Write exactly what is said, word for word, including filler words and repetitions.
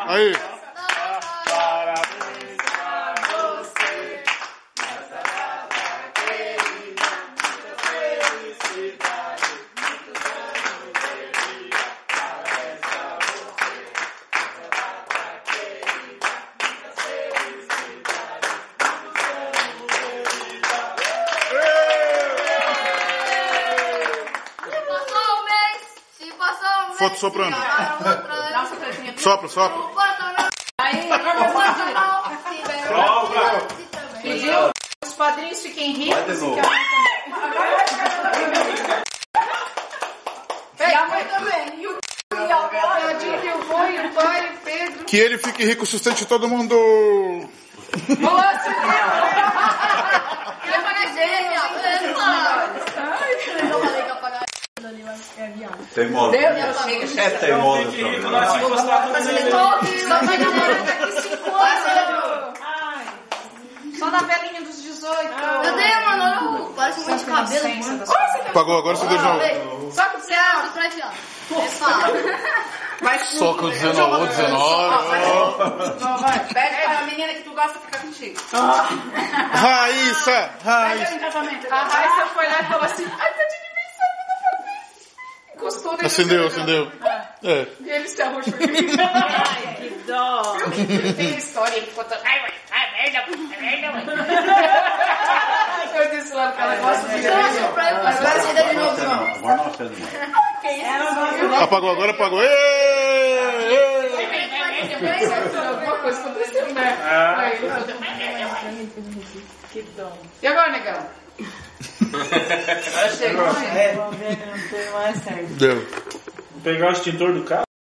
Aí. Parabéns pra você, nessa data querida, muita felicidade, muitos anos de vida. Parabéns pra você, nessa data querida, muita felicidade, muitos anos de vida. Se passou um mês, se passou um mês. Foto soprando. Nossa, Sopra, sopra. Aí, pediu, os padrinhos fiquem ricos e que a mãe também. E a mãe também. E o e a avó, e a Dina, e o vô, e o pai, e o Pedro. Que ele fique rico, sustente todo mundo. Boa, se Quer pagar gêmea? Eu falei que ia pagar ali, mas é viado. Teimosa. É teimosa. Só vai namorar daqui cinco anos. Ai. Só na velhinha dos dezoito. Eu dei, mano, parece muito de cabelo. Pagou, agora você deu de novo. Só que você Você acha pra viado? É fala. vai Só que o dezenove, dezenove. Não, vai. Pede pra menina que tu gosta ficar contigo. Raíssa, Pede Raíssa. ela em casamento. A Raíssa foi lá e falou assim: ai, tá de aniversário da família. Encostou nele. Acendeu, acendeu. É. E ele se arrochou de mim. Ai, que dó. Tem a história que conta. Ai, mãe, ai, merda, merda, mãe. Eu disse lá que ela gosta de Não, pra eu fazer. Agora você deu de novo, não. Agora não acende mais. Apagou, agora apagou. Ê, ê. Alguma coisa aconteceu, né? Aí, que dó. E agora, negão? Chegou, né? Deu. Vou pegar o extintor do carro.